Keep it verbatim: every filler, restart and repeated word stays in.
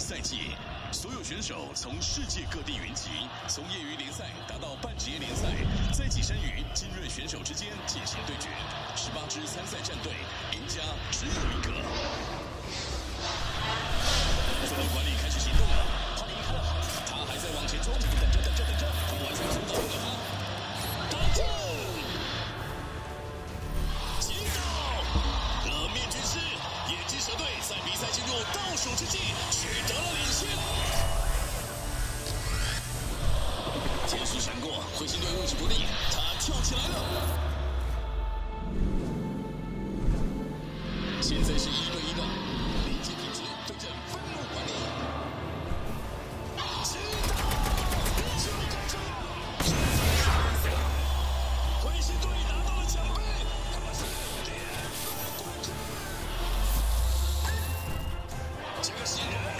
赛季，所有选手从世界各地云集，从业余联赛达到半职业联赛，在跻身于精锐选手之间进行对决。十八支参赛战队，赢家只有一个。自动管理开始行动了，他离开了，他还在往前冲，等着等着等着，完全冲到那个他，打中，击倒！冷面军师，野鸡蛇队在比赛进入倒数之际取得了领先。天使闪过，彗星队位置不利，他跳起来了。现在是一对一的临界品质对阵愤怒管理。知道，就该这样。彗星队拿到了奖杯，可是连败冠军。这个新人